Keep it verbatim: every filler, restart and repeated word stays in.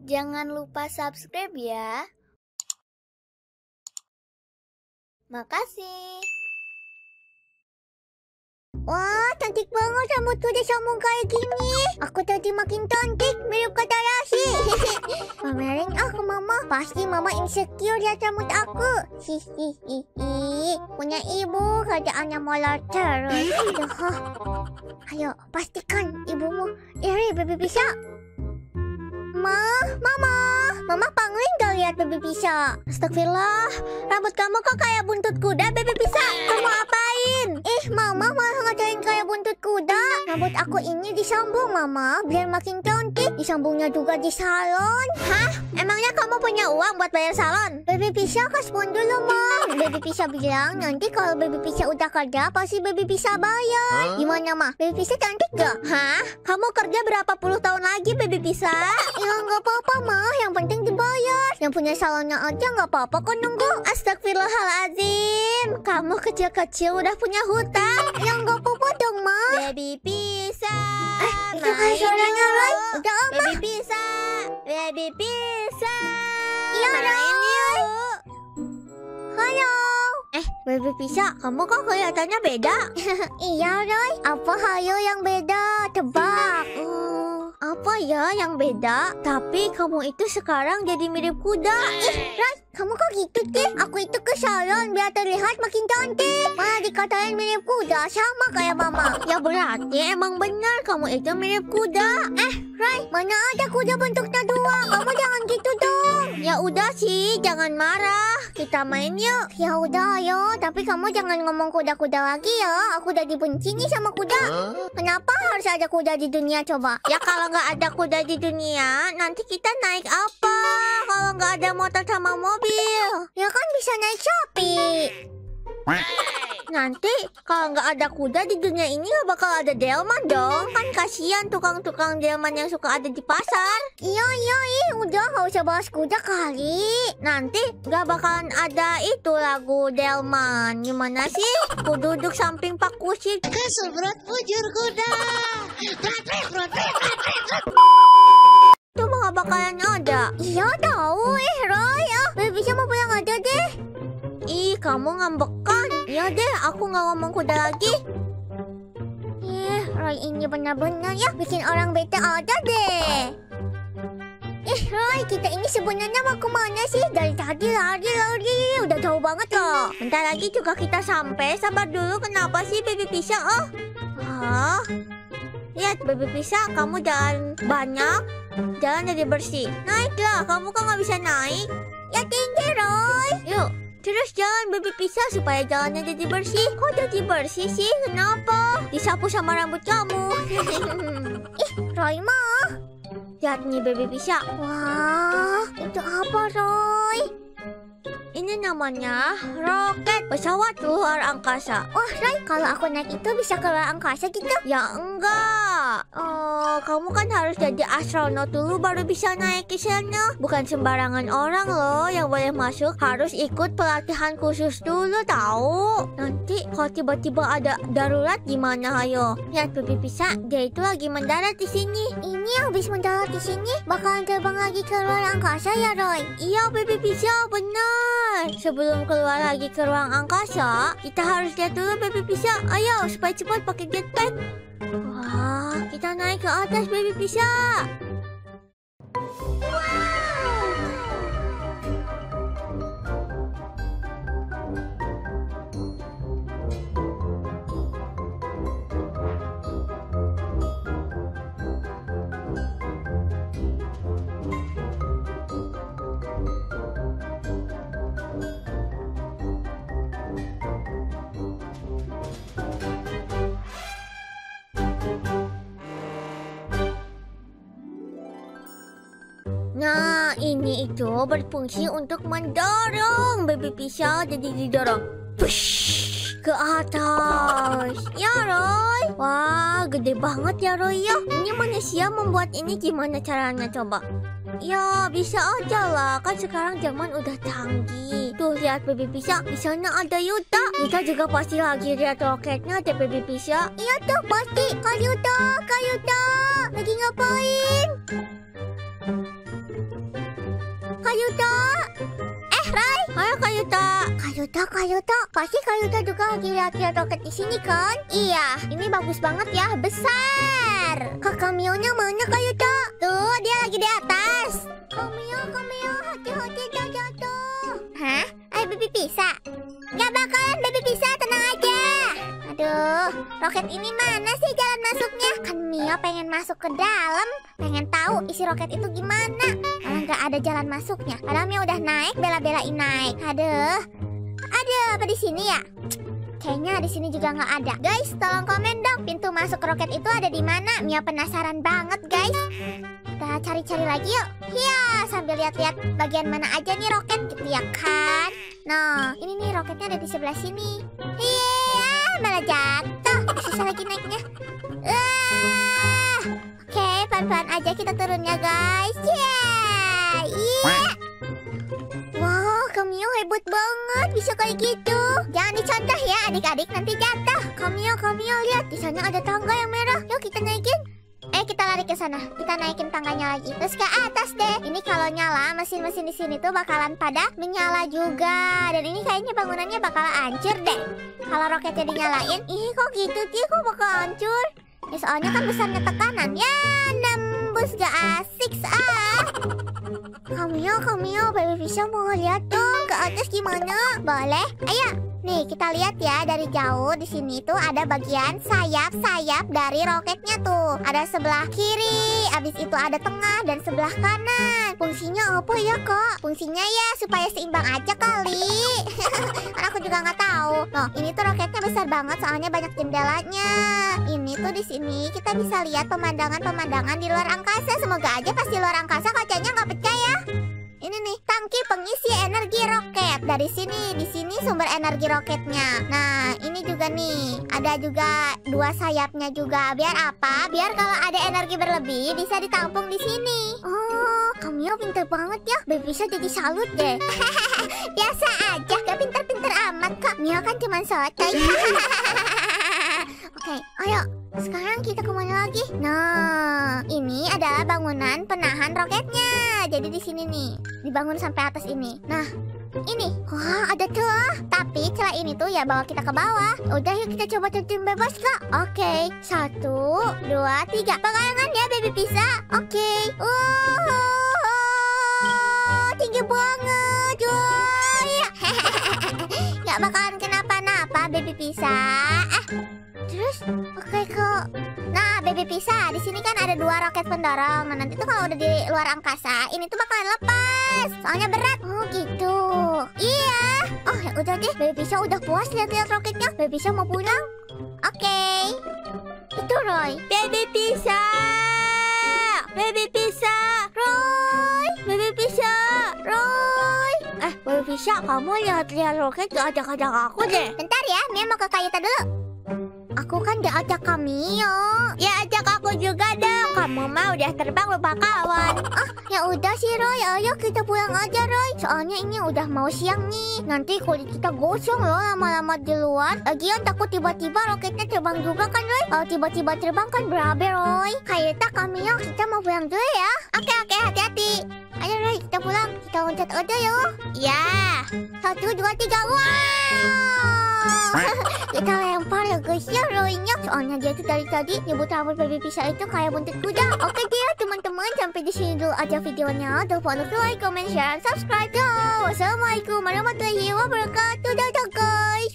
Jangan lupa subscribe ya. Makasih. Wah, cantik banget rambutku udah sambung kayak gini. Aku tadi makin cantik, mirip kata Rasi. Pamerin ah ke mama. Pasti mama insecure lihat rambut aku. Hihihi. Punya ibu, kerjaannya molor terus. Aduh. Ayo, pastikan ibumu iri baby bisa. Ma, mama, mama panggilin gak lihat baby bisa. Astagfirullah, rambut kamu kok kayak buntut kuda baby bisa. Kamu apain? Ih, mama malah ngajarin kayak buntut kuda. Rambut aku ini disambung mama, biar makin cantik. Disambungnya juga di salon. Hah? Emangnya kamu punya uang buat bayar salon? Baby bisa kasbon dulu ma. Baby bisa bilang nanti kalau baby bisa udah kerja pasti baby bisa bayar. Gimana ma? Baby bisa cantik gak? Hah? Kamu kerja berapa puluh tahun lagi baby bisa? Ya nggak apa-apa mah, yang penting dibayar. Yang punya salonnya aja nggak apa-apa kok nunggu. Astagfirullahaladzim, kamu kecil-kecil udah punya hutang. Yang nggak apa-apa dong mah. Baby bisa. Eh, itu kayak suaranya Roy. Udah ama. Baby bisa. Baby bisa. Iya Main Roy. yuk. Halo. Eh, Baby bisa, kamu kok kelihatannya beda? Iya Roy. Apa hayo yang beda? Tebak. Hmm, apa ya yang beda? Tapi kamu itu sekarang jadi mirip kuda. Ih, Roy, kamu kok gitu sih? Aku itu ke salon biar terlihat makin cantik. Malah dikatain mirip kuda, sama kayak mama. Ya berarti emang benar kamu itu mirip kuda. Eh, Roy, mana ada kuda bentuknya dua? Kamu jangan gitu dong. Ya udah sih, jangan marah. Kita main yuk. Ya udah ayo, tapi kamu jangan ngomong kuda-kuda lagi ya. Aku udah dibenci nih sama kuda. Kenapa harus ada kuda di dunia coba? Ya kalau nggak ada kuda di dunia, nanti kita naik apa? Kalau nggak ada motor sama mobil. Ya kan bisa naik Shopee. Nanti kalau nggak ada kuda di dunia ini nggak bakal ada delman dong. Kan kasihan tukang-tukang delman yang suka ada di pasar. Iya iya ih, udah nggak usah bahas kuda kali. Nanti nggak bakalan ada itu lagu delman. Gimana sih? Ku duduk samping Pak Kusit. Kesebrot bujur kuda. Itu mah nggak bakalan ada. Iya tahu eh Roy ya. Baby bisa mau pulang aja deh. Ih, kamu ngambekan. Ya deh, aku nggak ngomong kuda lagi. Eh, Roy ini benar-benar ya bikin orang bete aja deh. Eh, Roy, kita ini sebenarnya mau kemana sih? Dari tadi lari-lari, udah jauh banget loh. Bentar lagi juga kita sampai. Sabar dulu, kenapa sih Baby Pisang? Oh, hah? Lihat Baby Pisang, kamu jalan banyak, jalan jadi bersih. Naiklah, kamu kok nggak bisa naik? Ya tinggi, Roy. Yuk, terus jalan Baby Pisang supaya jalannya jadi bersih. Kok jadi bersih sih? Kenapa? Disapu sama rambut kamu. Ih, Roy mah. Lihat nih Baby Pisang. Wah, itu apa, Roy? Ini namanya roket, pesawat luar angkasa. Wah, Roy, kalau aku naik itu bisa ke luar angkasa gitu? Ya enggak. Oh, kamu kan harus jadi astronot dulu baru bisa naik ke sana. Bukan sembarangan orang loh yang boleh masuk. Harus ikut pelatihan khusus dulu tahu. Nanti kalau tiba-tiba ada darurat gimana ayo? Lihat Baby Pisang, dia itu lagi mendarat di sini. Ini habis mendarat di sini bakalan terbang lagi ke luar angkasa ya, Roy? Iya Baby Pisang, benar. Sebelum keluar lagi ke ruang angkasa, kita harus lihat dulu Baby Pisang. Ayo supaya cepat pakai jetpack. Wah, kita naik ke atas Baby Pisang. Nah, ini itu berfungsi untuk mendorong Baby Pisang jadi didorong push ke atas. Ya, Roy. Wah, gede banget ya, Roy ya. Ini manusia membuat ini gimana caranya coba? Ya, bisa aja lah. Kan sekarang zaman udah canggih. Tuh, lihat Baby Pisang. Di sana ada Yuta. Yuta juga pasti lagi lihat roketnya deh, Baby Pisang. Iya tuh, pasti. Kak Yuta, Kak Yuta. Lagi ngapain? Kayuta, pasti Kayuta juga lagi lihat-lihat roket di sini kan? Iya, ini bagus banget ya, besar. Kak Kamionya mana Kayuta? Tuh, dia lagi di atas. Kamio, Kamio, hati-hati jangan jatuh. Hah? Ayo Baby Pisa. Gak bakalan Baby Pisa, tenang aja. Aduh, roket ini mana sih jalan masuknya? Kan Mio pengen masuk ke dalam, pengen tahu isi roket itu gimana. Malah nggak ada jalan masuknya. Padahal Mio udah naik, bela-belain naik. Aduh, ada apa di sini ya? Kayaknya di sini juga nggak ada. Guys, tolong komen dong, pintu masuk roket itu ada di mana? Mio penasaran banget, guys. Kita cari-cari lagi yuk. Ya, sambil lihat-lihat bagian mana aja nih roket gitu ya kan. Nah, ini nih roketnya ada di sebelah sini. Iya, malah jatuh. Susah lagi naiknya. Ah, oke, pelan-pelan aja kita turunnya guys. Yeah, yeah. Wow, Kamio hebat banget bisa kayak gitu. Jangan dicontoh ya adik-adik, nanti jatuh. Kamio, Kamio lihat di sana ada tangga yang merah. Yuk kita naikin. Eh, kita lari ke sana. Kita naikin tangganya lagi. Terus ke atas deh. Ini kalau nyala, mesin-mesin di sini tuh bakalan pada menyala juga. Dan ini kayaknya bangunannya bakal hancur deh. Kalau roketnya dinyalain, ih kok gitu sih, kok bakal hancur? Ya soalnya kan besarnya tekanan. Ya, nembus gak asik ah. Kamio, Kamio, Baby Pisa mau lihat dong ke atas gimana? Boleh? Ayo. Nih kita lihat ya dari jauh di sini tuh ada bagian sayap-sayap dari roketnya tuh. Ada sebelah kiri, abis itu ada tengah dan sebelah kanan. Fungsinya apa ya kak? Fungsinya ya supaya seimbang aja kali. Kan aku juga nggak tahu. Loh ini tuh roketnya besar banget soalnya banyak jendelanya. Ini tuh di sini kita bisa lihat pemandangan-pemandangan di luar angkasa. Semoga aja pas di luar angkasa kacanya nggak pecah ya. Ini nih tangki pengisi energi roket. Dari sini, di sini sumber energi roketnya. Nah, ini juga nih, ada juga dua sayapnya juga. Biar apa? Biar kalau ada energi berlebih bisa ditampung di sini. Oh, Kamio pintar banget ya. Baby Pisa jadi salut deh. Biasa aja, gak pintar-pintar amat kak. Mio kan cuma sotoy. Oke, ayo. Sekarang kita kemana lagi? Nah, ini adalah bangunan penahan roketnya. Jadi di sini nih, dibangun sampai atas ini. Nah, ini, wah ada celah. Tapi celah ini tuh ya bawa kita ke bawah. Udah yuk kita coba terjun bebas kak. Oke, satu, dua, tiga. Pegangan ya Baby Pisa. Oke. Uh, tinggi banget. Wah, gak bakalan kenapa-napa Baby Pisa. Ah. Terus, oke okay, kok. Nah, Baby Pisa, di sini kan ada dua roket pendorong. Nah, nanti tuh kalau udah di luar angkasa, ini tuh bakalan lepas. Soalnya berat. Oh, gitu. Iya. Oh, ya udah deh. Baby Pisa udah puas lihat-lihat roketnya. Baby Pisa mau pulang. Oke. Okay. Itu Roy. Baby Pisa. Baby Pisa. Roy. Baby Pisa. Roy. Eh, Baby Pisa, kamu lihat-lihat roket gak ajak-ajak aku deh. Bentar ya, Mia mau ke Kayuta dulu. Aku kan gak ajak Kamio. Ya ajak aku juga dong. Kamu mah udah terbang lupa kawan. Ah, ya udah sih Roy. Ayo kita pulang aja Roy. Soalnya ini udah mau siang nih. Nanti kulit kita gosong loh lama-lama di luar. Lagian takut tiba-tiba roketnya terbang juga kan Roy. Kalau tiba-tiba terbang kan berabe Roy. Kayuta, Kamio, kita mau pulang dulu ya. Oke oke, hati-hati. Ayo Roy, kita pulang. Kita loncat aja yuk. Ya. Satu, dua, tiga. Wow. Kita lempar ya guys ya Roy-nya. Soalnya dia tuh dari tadi nyebut rambut Baby Pisa itu kayak buntut kuda. Oke deh ya teman-teman, sampai di sini dulu aja videonya. Jangan lupa untuk like, comment, share, dan subscribe. Wassalamualaikum warahmatullahi wabarakatuh. Dadah guys.